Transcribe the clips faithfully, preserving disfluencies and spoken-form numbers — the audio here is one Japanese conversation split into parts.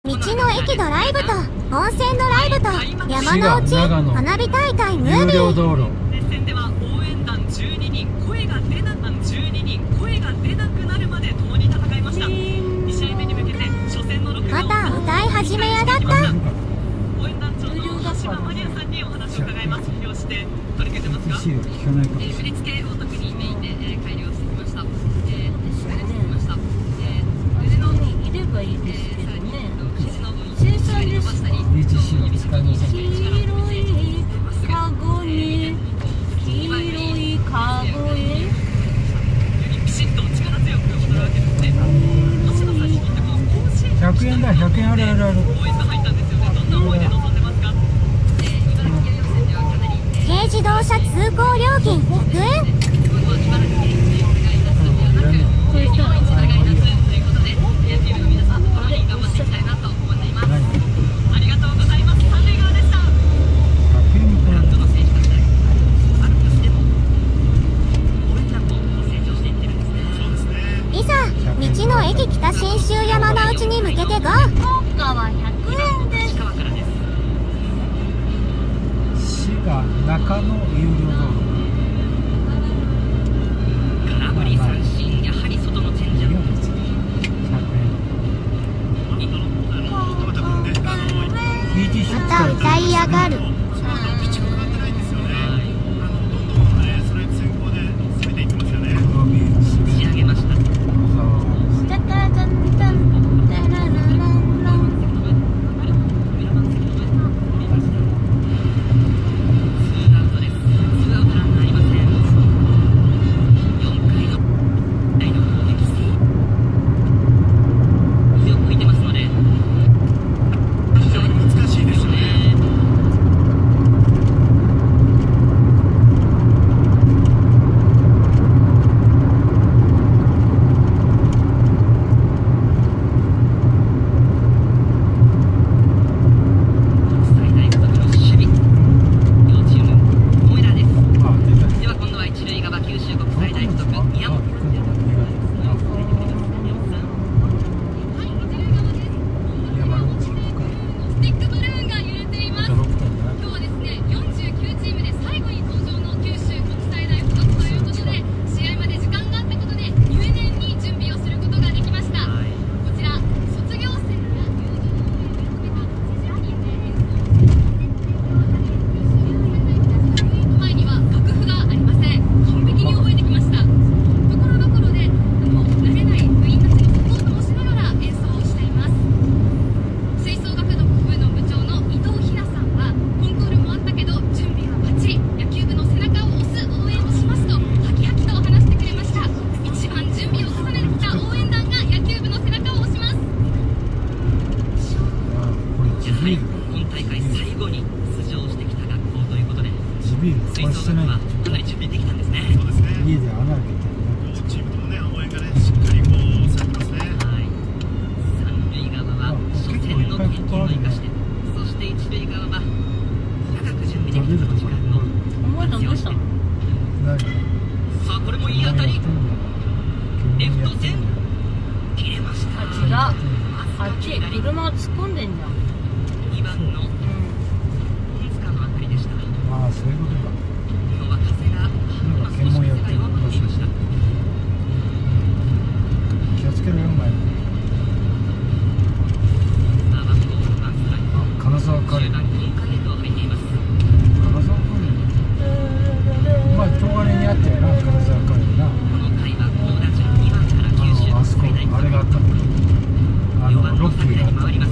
道の駅ドライブと温泉ドライブと山の内花火大会ムービー。 熱戦では応援団じゅうににん、声が出なくじゅうににん、声が出なくなるまで共に戦いました。に試合目に向けて初戦の録画をまた歌い始めやだった。 応援団長の橋島マリアさんにお話を伺います。表して取り組んでますか？振り付けを特にメインで改良してきました。えー、ました。えー、腕のにいればいいですけどね。生産ですか？黄色いカゴに黄色いカゴへピシッと力強く踊るわけですね。星野さんに聞いても甲子園ひゃくえんだ、ひゃくえんあるあるある。 応援が入ったんですよね。どんな思いで臨んでますか？えー、茨城県予選ではかなり軽自動車通行料金ひゃくえん。 茨城県にお願いいたすのではなく、こういう人を一度お願いいたすということで、野球部の皆さんと共に頑張っていきたいなと思っています。ありがとうございます。三塁側でした。ブランドの選手たちである年でも応援団も成長していってるんですね。そうですね。 いざ道の駅北信州山の内に向けてゴー。効果はひゃくえんです。 市川からです。 滋賀中野有料道路。 空振り三振、やはり外のチェンジアップ。 また歌いやがる。 仕上げました。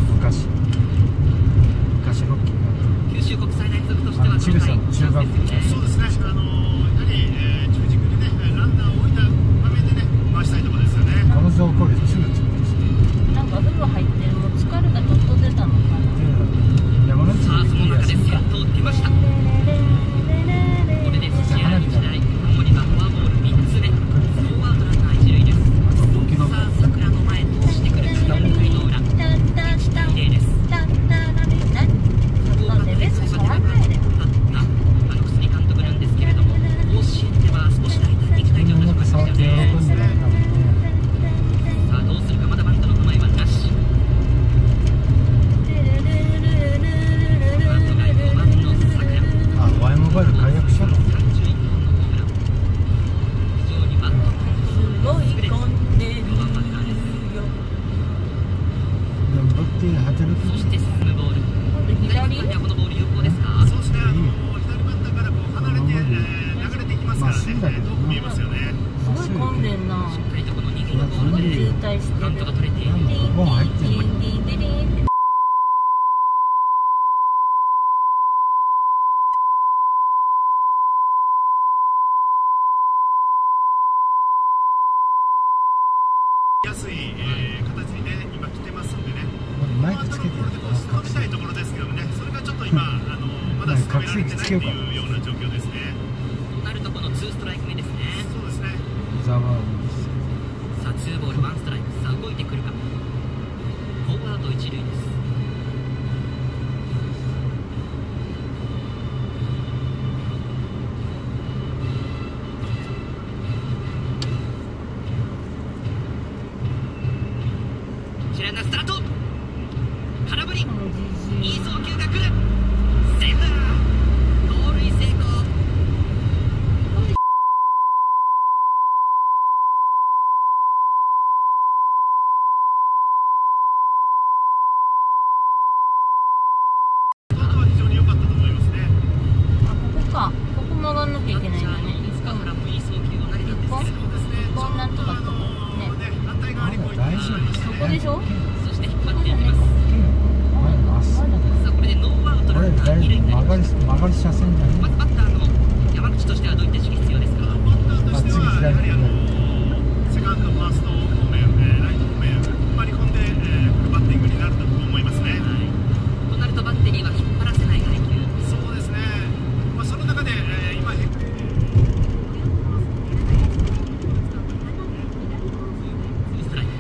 九州国際大付属としてはこの回、チャンスですよね。 って働く。 そして進むボール。左にはこのボール有効ですか？ そうですね。あの左バッターからこう離れて、えー、流れていきますからね。遠く見えますよね。 すごい混んでんな。 しっかりとこのにぎのボールで渋滞してる。 カウントが取れている。 もう入ってる。 ディンディンディリンって。 安い、えー、形にね今来てますんでね。 マイクつけてる。 伸びたいところですけどもね。それがちょっと今あのまだ進められてないというような状況ですね。 となるとこのツーストライク目ですね。 そうですね。 ザワーさあツーボールワンストライク。さあ動いてくるか。フォーワード一塁です。ランナースタート。空振り。いい送球が来る。セーフだ。盗塁成功。 今度は非常に良かったと思いますね。 あ、ここか。ここ曲がんなきゃいけないんだね。 塚原もいい送球を投げたんですけれども、 こんなんとかとね。 反対側にこう大丈夫。 ここでしょ？ そして引っ張っていきます。 まっすぐ。 さあこれでノーアウトこれランナー大二塁にな曲ります。 がり曲がり車線だね。 まずバッターの山口としてはどういった意識必要ですか？ バッターとしてはやはりあのセカンド、ファースト方面、えー、ライト方面割り込んで、えー、フルバッティングになると思いますね。 はい。となるとバッテリーは引っ張らせない配球。 そうですね。まあその中で、えー、今ツーストライク。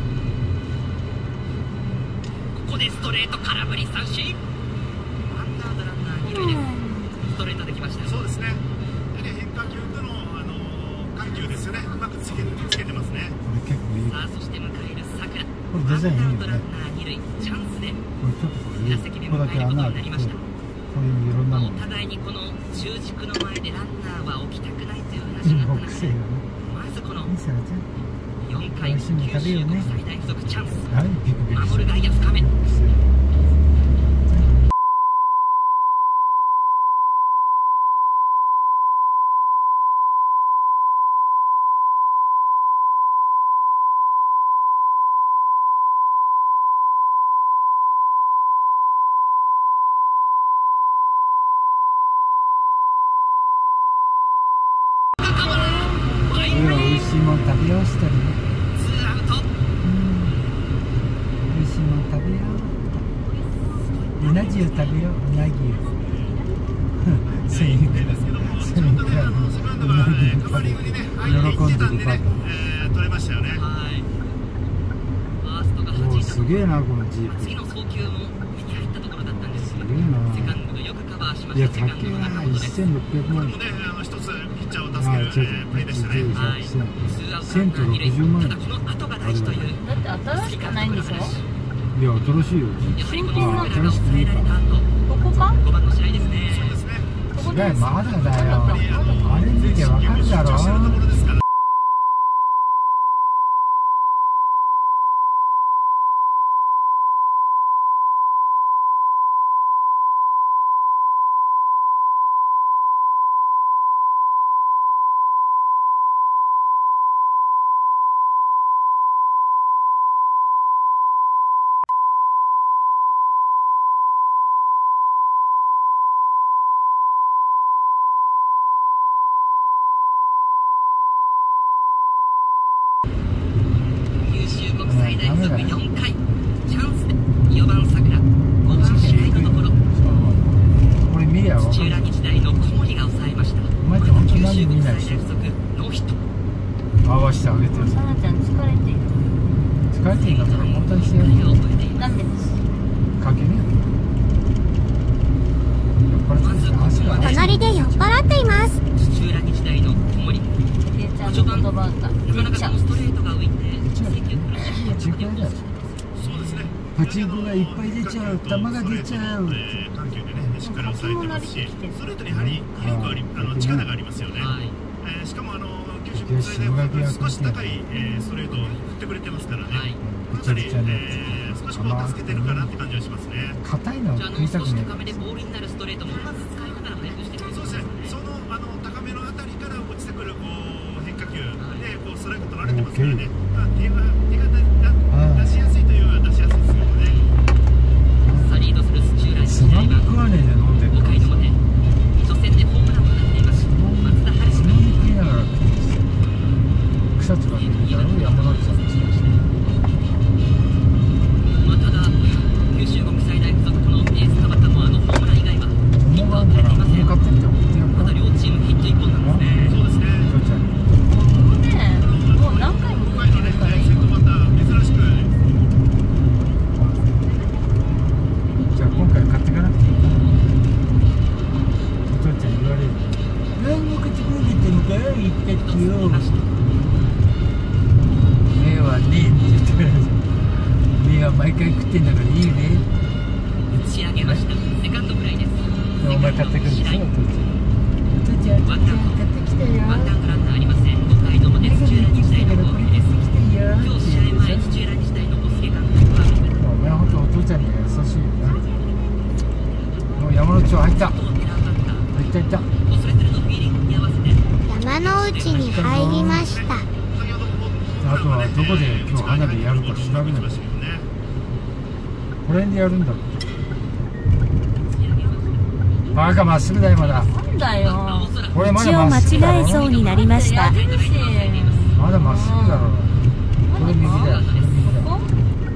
ここでストレート空振り三振。ワンアウトランナー二塁です。ストレートできました。 そうですね。やはり変化球とのあの緩急ですよね。うまくつけつけてますね。 これ結構いい。 さあそして迎える桜。 これデザインいいよね。 ワンアウトランナー二塁チャンスでこれちょっとこれ打席でここだけ迎えること穴開けて、 になりました。 こういういろんなのお互いにこの中軸の前でランナーは置きたくないという話があった中で、 癖よね。 まずこのいいさじゃん。 よんかい九州国際大付属チャンス。 はい、ビクビクして守る外野深め。 これは美味しいもん食べようしたりね。 ツーアウト。 美味しいもん食べよう。うな重食べよう。うなぎを。スインクスインクラブうなぎを食べ喜んでるパパ。 取れましたよね。 はい。ファーストがおお、 弾いたすげえなこのジープ。 次の送球も目に入ったところだったんですが、 すげえな。 セカンドがよくカバーしまいや、 した。セカンドの高えな。 中本です。 一千六百万。 これもね、あの一つピッチャーをああ、 助ける、 ちょっえー、プレーでしたね。 と、 はい。 千、 ツーアウト千と六十万。 ただこの後が大事という。 だって新しくないんでしょ？ いや、新しいよ。 やはりこ新品のなんだ桜が抑えられた後、 ここか？ ごばんの試合ですね。 そうですね。 ここで違う、まだだよ。 ああれ見てわかるだろ。 集中してるところですから九州国際大付属よんかいチャンスでよばんさくら、ごばん試合のところこれ見りゃわか土る。 浦日大の小森が抑えました。 お前って本当に九州何見国ないし際大付属ノーヒット。 合わせてあげてる。 さなちゃん疲れている。 疲れてんだったら本当にしてやるよ。 を超えています。 ダメです。 かけね。これ汗が隣で酔っ払っています。 土浦日大の小森。 りえちゃんの言葉がなかな出ちゃうかこの。ストレートが浮いて出ちゃう制球苦しいパチンコ屋だよ。 そうですね。 パチンコがいっぱい出ちゃう。球が出ちゃう。 えー緩急でね、しっかり抑えてますし、ストレートにやはり威力あり、あの力がありますよね。 はい。 えーしかもあの九州よし、下垣が少し高い、えー、ストレートを振ってくれてますからね。 ぐちゃぐちゃになってえー、少しこう助けてるかなって感じはしますね。 硬いのを食いたくねえ。 ボールになるストレートもまず使いながら配布してくる。 そうですね。そのあの高めのあたりから落ちてくるこう変化球でこうストライク取られてますからね。まあ手が手が出しやすいというのは出しやすいですよね。 さあリードする土浦つまみ食わねえで飲んでるごかいの表、初戦でホームランを放っています。松田春つまみ食いながら食って草津が出てきたら山之内さんのチームしてまあただ九州国際大付属のエース田畑もあのホームラン以外はヒットは打たれていません。 買ってみてもまだ両チームヒットいっぽんなんですね。 そうですね。 どっちやねもう何回も来てるからいい。 先頭バッター珍しく。 じゃあ今回買っていかなくていいかな。お父ちゃん言われる。何も買ってくれてんか言ったってよ。目はねえって言ってくれる。目は毎回食ってんだからいいよね。 打ち上げました。セカンドフライです。 でお前買ってくるんでしょ、お父ちゃん。お父ちゃん、お父ちゃん買ってきたよ。 ワンアウトランナーありません。ごかいの表、土浦日大の攻撃です。今日試合前、土浦日大の小菅監督はお前ほんとお父ちゃんには優しいよな。もう山之内入った。入った入った。 それぞれのフィーリングに合わせて山の内に入りました。 あとはどこで今日花火やるか調べないと。これでやるんだろう。バカまっすぐだよまだ。 なんだよ。 これまだ道を間まっすぐだろ。 違えそうになりました。 まだまっすぐだろう。これ右だよ。これ右だよ。 こ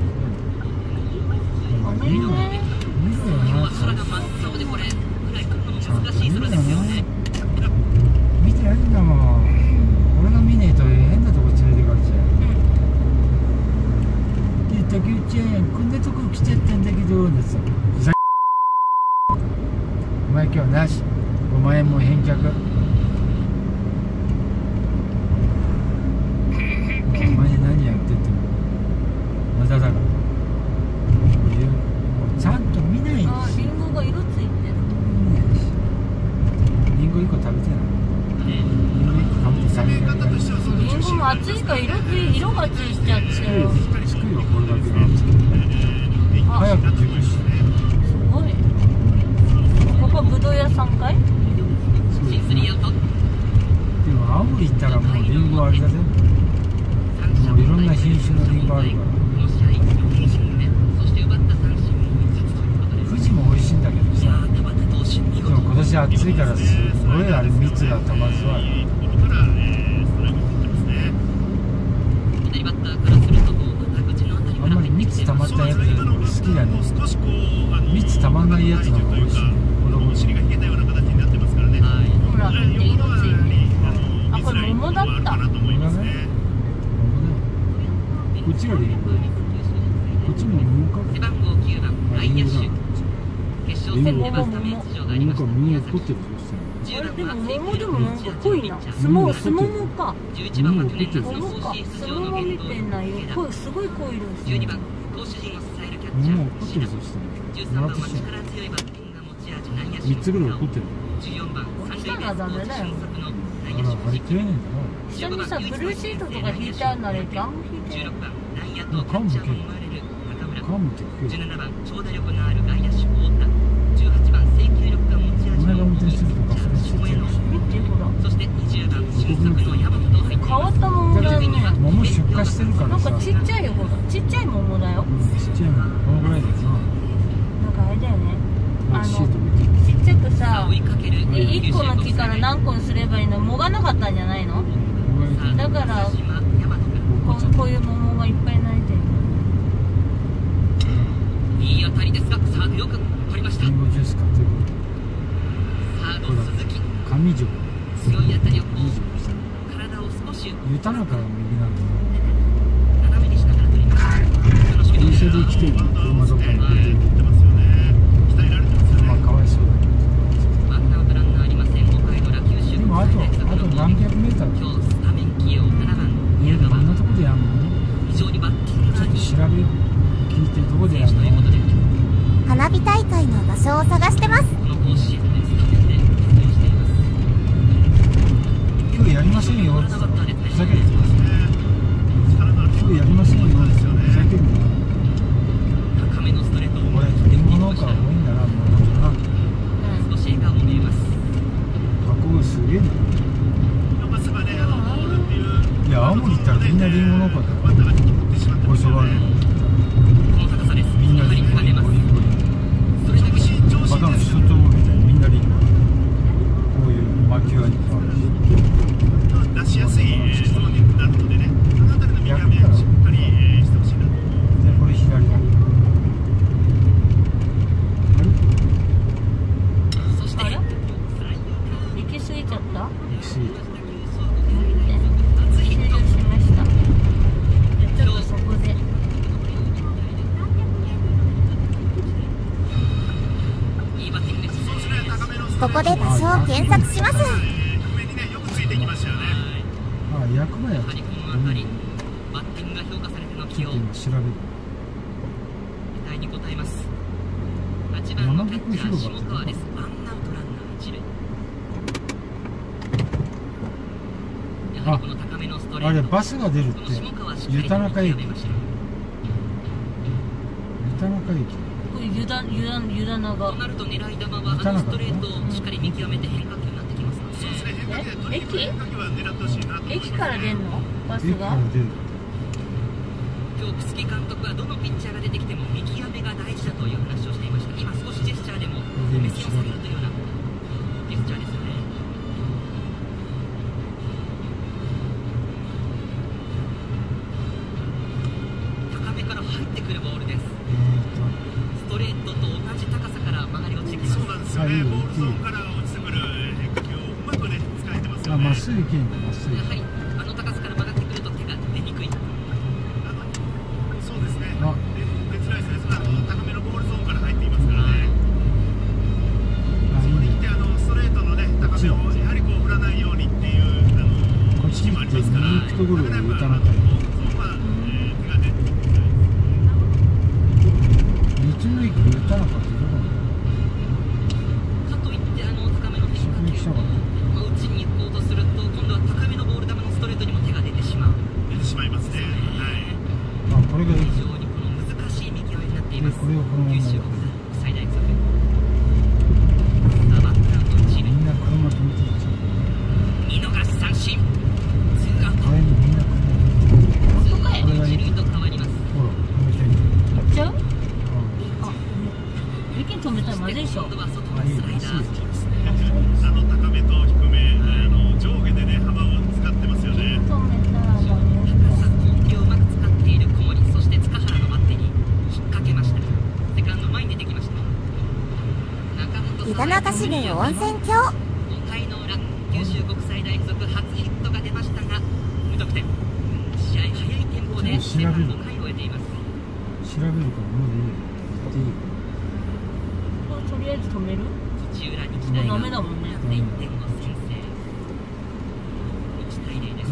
こいいの。いいのよな。 空が真っ青でこれフライ取るのちゃんと難しい空ですよね。 見てやるんだもん。俺が見ねえと変なとこ連れてかれちゃう。で、竹内ちゃん、こんなとこ来ちゃったんだけど、なんてさ。ふざけお前今日なし。ごまんえんも返却。もうお前に何やってってもまだだから。もうちゃんと見ないし。 あ、リンゴが色ついてる。 見ないし。リンゴいっこ食べてない。リンゴいっこ食べてない。 リンゴも熱いから色つい色がついちゃってる。 つくよ、つくよ、これだけはつく。早く熟して。 すごい。ここぶどう屋さんかい？ シンスリーアウト。 でも青森行ったらもうリンゴあれだぜ。もういろんな品種のリンゴあるから。 この試合よにしんめ、そして奪った三振もみっつということで富士も美味しいんだけどさ。 田畑投手見でも事。 今年暑いからすごいあれ蜜がたまるわ。 左バッターからすると肩口のあたりあんまり蜜溜まったやつ俺好きだね。 少しこうあの蜜溜まんないやつの方が美味しい。子供お尻が冷えたような形になってますからね。 はい。 ほら、色ついてる。あ、これ桃だった。 かなと思いますね。 こっちがリンゴ。こっちもリンゴか。 背番号きゅうばん外野手。決勝戦ではスタメン出場がありました宮崎。 あれでも桃でもなんか濃いな。スモスモモか。 じゅういちばんは去年夏の桃か。 甲子園ス出場のモモみ原動たいな色。濃い、すごい濃い色してる。 じゅうにばん投手陣を支えるキャッチャもうー怒ってるぞしてじゅうさんばんは力強いバッティングが持ち味内野手三つぐらい怒ってる。 じゅうよんばん三塁ベースコーチ俊足の内野あ手ら、あれ丁寧だな。 下にさ、ブルーシートとか引いてあるなら、ガン引いてじゅうる。 ろくばん内野とキャッチャーも生まれる中村。 カムって聞くよ。 じゅうななばん長打力のある外野手太田。じゅうはちばん制球力が持ち味俺がの運転するとかそれ知ってるし。 見て、ほら。 そしてにじゅうばん俊足の大和と入ってい変わます。 った桃だね。 桃出荷してるからさ。 なんかちっちゃいよ、ほら。ちっちゃい桃だよ。 うん、ちっちゃいのこのぐらいだよな。 なんかあれだよね。あシートの、 見て。 ちっちゃくさ、 追いかけるい一個の木から何個にすればいいのもがなかったんじゃないの？だからこう、こういう桃がいっぱい泣いてる。 いい当たりですがサードよく取りました。 リンゴジュース買ってる。 サード鈴木上条。 強い当たりを上条した。 体を少しゆたらから右なんだ斜めにしながら取りました。その守備電車で来てるの車どっかに出てる。まあかわいそうだけワンアウトランナーありません。ごかいの裏九州ど。でもあとあと何百メーター今日スタメン起用ななばん宮川。 どんなとこでやんの？ 非常にバッティングちょっとがいい調べよう。聞いてどこでやんの？ 選手ということで花火大会の場所を探してます。 この甲子園でスタメンで出場しています。 今日やりませんよ。 バッターですね。 ふざけてますね。すぐやりませんよ。ふざけるな。 高めのストレートをこれリンゴ農家が多いんだな、もうな。 少し笑顔も見えます。 加工がすげえな。いや、青森行ったらみんなリンゴ農家だよ。こそばるの。 この高さです。 みんなリンゴ、リンゴ、リンゴ。 それだけバカの人とみたいにみんなリンゴ。こういう巻き割りとあるし。 出しやすい質問になるのでね、そのあたりの見極めをしっかりしてほしいなと。 で、これ左だ。 そしてあれ行き過ぎちゃった？ 行き過ぎた。 終了しました。ちょっとそこでいいバッティングです。 そうですね、高めのストここで多少検索します。 低めにね、よくついていきましたよね。 あ、役場やっやはりこの辺り、バッティングが評価されての起用、期今調べる。 待に応えます。はちばんのキャッチャー下川です。ワンアウトランナー一塁。やはりこの高めのストレート、 あれバスが出るってこの下川はしっか湯り田中駅。湯見極めました。 田中駅。 これ湯田湯田湯田長となると狙い球はあのストレートをしっかり見極めて変化球になってきますので、 そうですね、変化球でとにかく変化球は狙ってほしいなと思います。 駅から出んのバス駅かがら出る。 今日楠木監督はどのピッチャーが出てきても見極めが大事だという話をしていました。今少しジェスチャーでも目線を下げるというようなジェスチャーですよね。高めから入ってくるボールです。ストレートと同じ高さから曲がり落ちてきます。 そうなんですよね、ボールゾーンから落ちてくる変化球をうまくね、使えてますえーと、あ、 よね。 まっすぐ行けんだ、まっすぐ。 やはりあの高さから曲がってくると手が出にくい。 あのそうですね、 あ出出づらいですね、そのあの高めのボールゾーンから入っていますからね。 あ、いいね。 そこに来てあのストレートのね、高めをやはりこう振らないようにっていうあのこっち意識もありますから、 右行くところがなかなか湯田中駅。 やっぱあのボールゾーンは、えー手が出てきてない。 道の駅湯田中ってどこなの？ かといってあの高めの変化球をまあ打ちに行こうとすると今度は高めのボール球のストレートにも手が出てしまう。 出てしまいますね。はい。 あ、これが駅。 非常にこの難しい見極めになっています。 でこれをこのまま九州国際大付属。さあバッターと一塁、 みんな車止めてるじゃん。 見逃し三振、ツーアウト。 あれにみんな車止めてる。 本当かいこれが駅。 一塁と変わります。 ほら、止めてる。 行っちゃう？ あ、 あ、駅に止めたらまずいでしょ。 今度は外のあ、いいね。 スライダー。 あの高めと低め、あの上下でね、幅を使ってますよね。 止めたらダメ。 高さ根気をうまく使っている小森、そして塚原のバッテリー引っ掛けました。セカンド前に出てきました。中本湯田中市民温泉郷。 ごかいの裏、九州国際大付属初ヒットが出ましたが無得点。試合早いテンポで前半ごかいを終えています。 調べるからもういいよ。やっていいよ。 これとりあえず止める？ 土浦日大がもうダメだもんね。 いってんを先制。いちたいゼロです。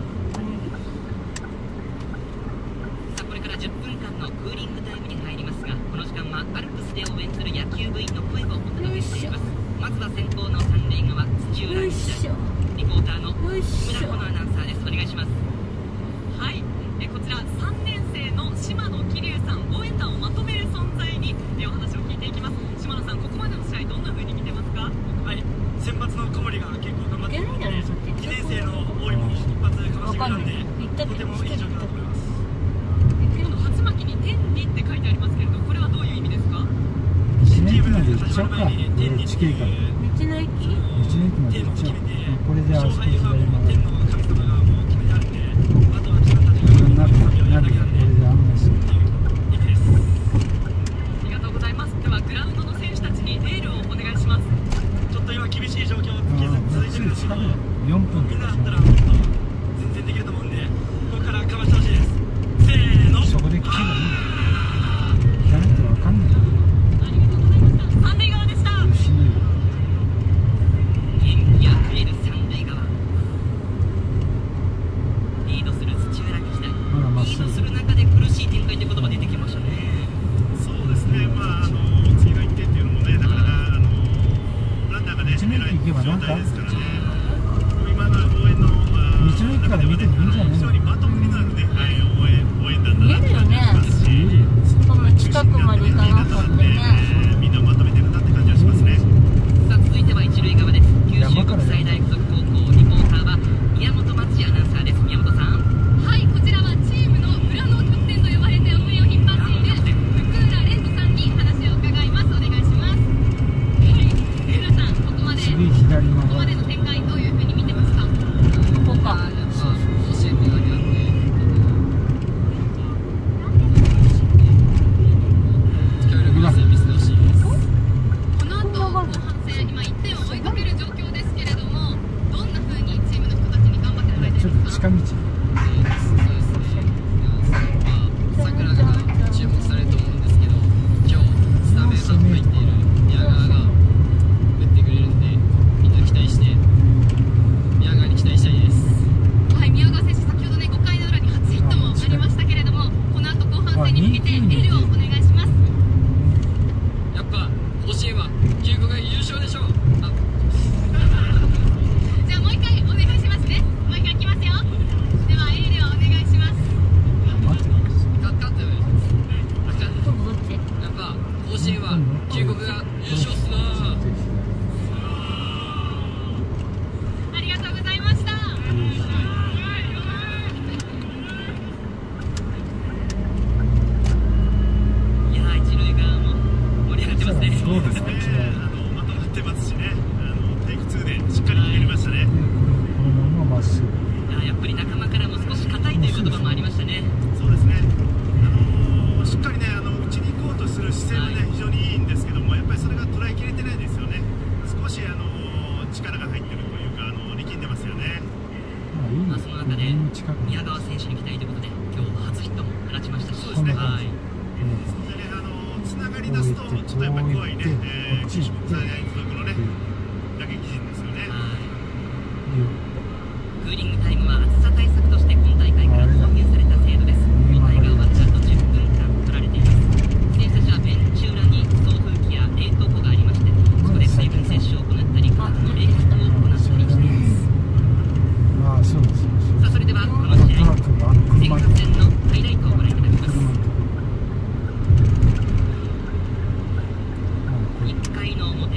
さあこれからじゅっぷんかんのクーリングタイムに入りますが、この時間はアルプスで応援する野球部員の声をお届けしています。まずは先攻の三塁側土浦よい日しょ。 大、リポーターのよいしょ木村穂。アナウンサーです。お願いします。はい、えこちらさんねん生の島野桐生さん、応援団をまとめる存在にえお話を聞いていきます。島野さん、ここまでの試合どんな風に見てますか？ はい、選抜の小森が結構頑張っているので、 いけないんじゃないそっち。 いちねん生の大井も一発かましてくれたんで、 行ったとてもいい状況だと思います。 この鉢巻きに天理って書いてありますけれど、これはどういう意味ですか？ 新駅まで行っちゃおうか。 始まる前に天理地形から。 道の駅？ 道の駅までテーマを行っちゃおう。 決めて、 これであそこ勝敗は左もう天曲がる。 の神様がもう決めてあるんで、あとは自分たちがナビ旅をやナビがるだけなんで、 これで案内する。 っていう意味です。 ありがとうございます。ではグラウンドの選手たちにエールをお願いします。 ちょっと今厳しい状況あ続あ、 いてるんですけど、 よんぷんみんなだとかったらもっと全然できると思うんで、ここからかましてほしいです。せーの。 そこで聞けばいい。聞かないとわかんないよ。 ありがとうございました。三塁側でした。 しないよ。 元気あふれる三塁側。リードする土浦日大。 まだまっすぐリードする中で苦しい展開という言葉出てきましたね。 そうですね、まあ、あの次のいってんっていうのもね、なかなかあのランナーがね、 道の駅行けばなんかあるですからね、今の応援の道の駅から見て子園は九国が優勝すな。 ありがとうございました。 いやー、一塁側も盛り上がってますね。 そうですね。 あのまとまってますしね、あのテイクツーでしっかり決めましたね。 このまままっすぐ。 いやー、やっぱり仲間からも少し硬いという言葉もありましたね。 そうですね。あのしっかりね、あの打ちに行こうとする姿勢はね、非常にいいんですけども、やっぱりそれが捉えきれてないですよね。少しあの力が入ってるというか、あの力んでますよね。 まあ、その中で宮川選手に期待ということで、今日初ヒットも放ちましたし、 そうですね。 はい。 そんなね、あのつながり出すとちょっとやっぱり怖いね、えー、九州国際大付属のね打撃陣ですよね。 はい。クーリングタイムは暑さ対策として今大会から導入された制度です。交代が終わった後じゅっぷんかん取られています。選手たちはベンチ裏に送風機や冷凍庫がありまして、そこで水分摂取を行ったり、化学の冷却を行ったりしています。 ああ、そうです。 さあ、それではこの試合、前半戦のハイライトをご覧いただきます。いっかいの表、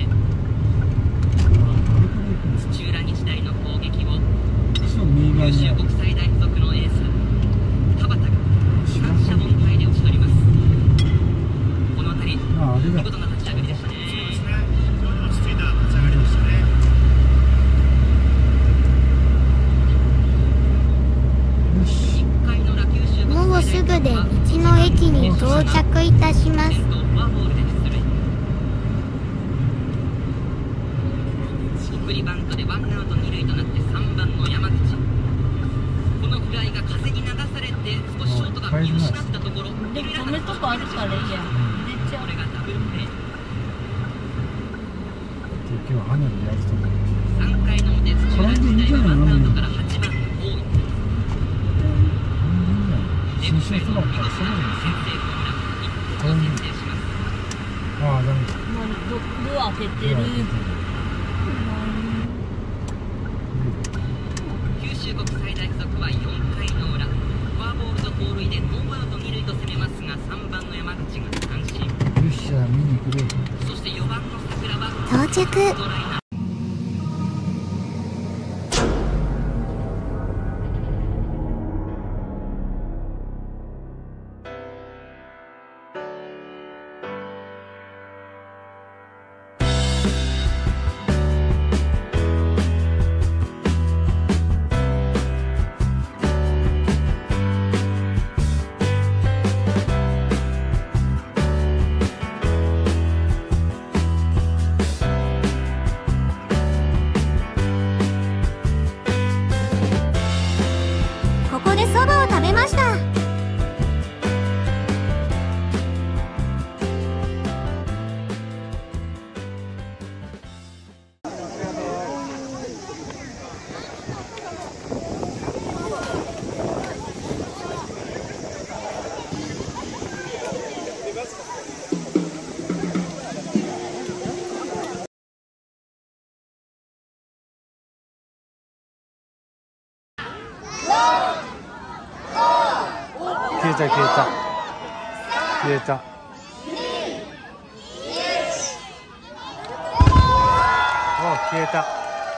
土浦日大の攻撃を九州国際大付属のエース田畑が三者凡退で打ち取ります。この辺り見事な立ち上がりでしたね。 そうですね。非常に落ち着いた立ち上がりでしたね。 いっかいの裏九州国際大付属はもうすぐで道の駅に到着いたします。 先頭フォアボールで出塁。送りバントでワンアウト二塁となってさんばんの山口、このフライが風に流されて少しショートが見失ったところ、 でも止めるとこあるからいいやん。入れちゃう。 これがダブルプレー。 今日は花火やると思う。 さんかいの表、土浦日大はワンアウトからはちばんの大井、レフトへの見事な先制ホームラン、いっぽんを先制します。 ああ、ダメだ。 もうドドア開けてる。 九州国際大付属はよんかいの裏、フォアボールと盗塁でノーアウト二塁と攻めますが、さんばんの山口が三振、 よっしゃ、見に来る。 そしてよばんの桜は到着。 ストライナー。 ここでそばを食べました。 消えた消えた消えた。あ、消えた。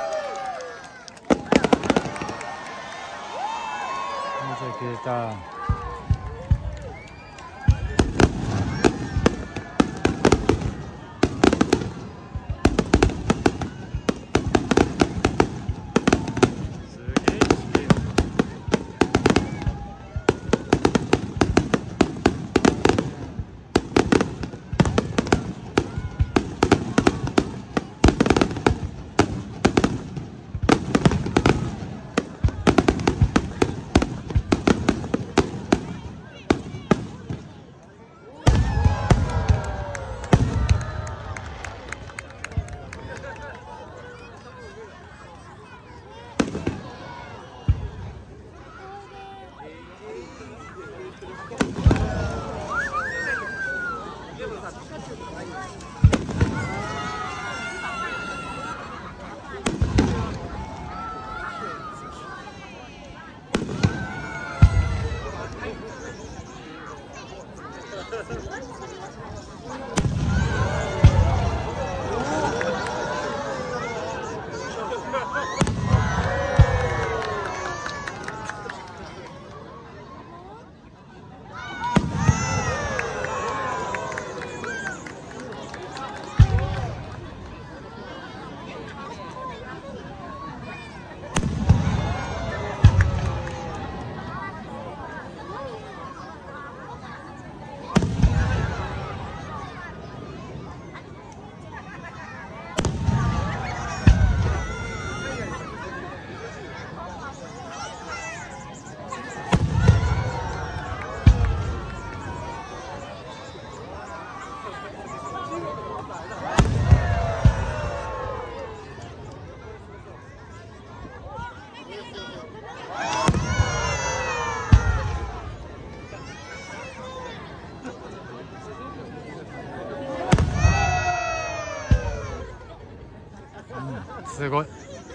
消えた。 すごい。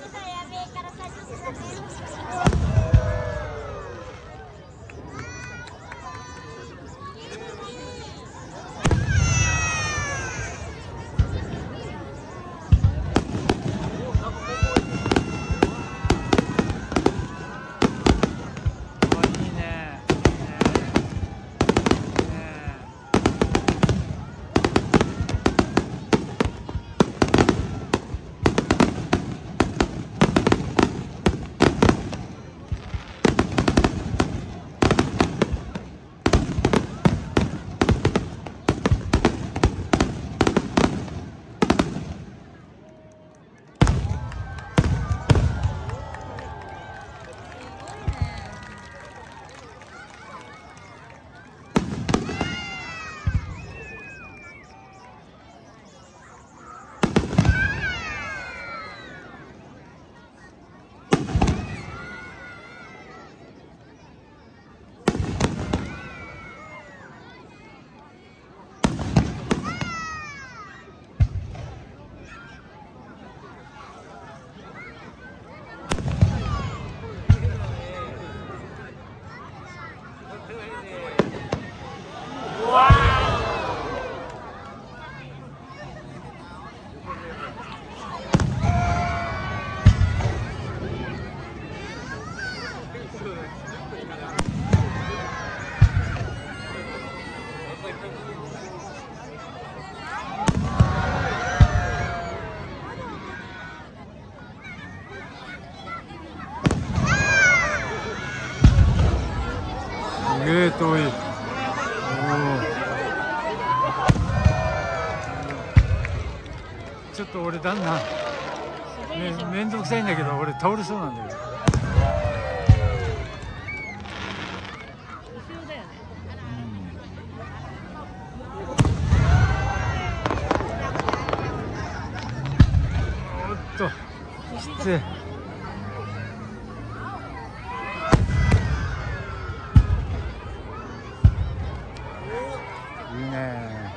すげえ遠い。おー、ちょっと俺旦那めめんどくさいんだけど、俺倒れそうなんだけど。 後ろだよね。 おっときつい。いいね。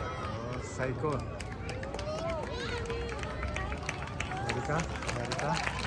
最高。やるかやるか。